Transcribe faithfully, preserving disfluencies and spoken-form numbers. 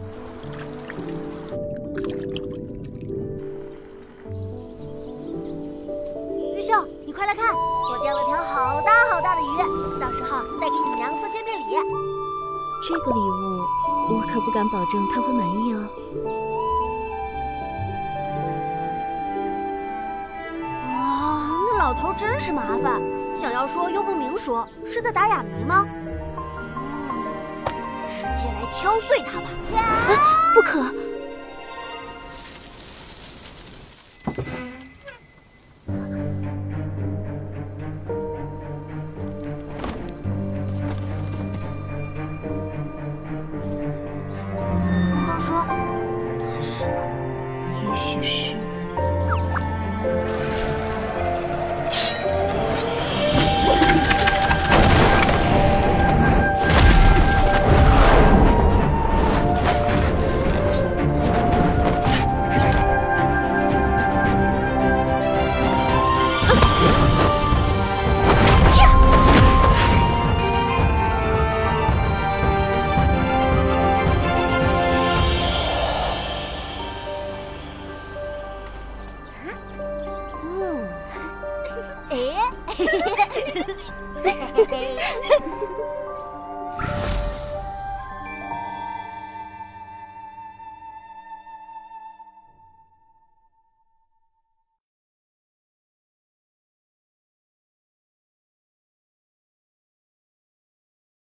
玉秀，你快来看，我钓了条好大好大的鱼，到时候带给你娘做见面礼。 这个礼物我可不敢保证她会满意哦。 啊，那老头真是麻烦，想要说又不明说，是在打哑谜吗？直接来敲碎它吧！ 啊，不可！ 难道说他是？ 也许是。 哎，嘿嘿嘿嘿嘿嘿。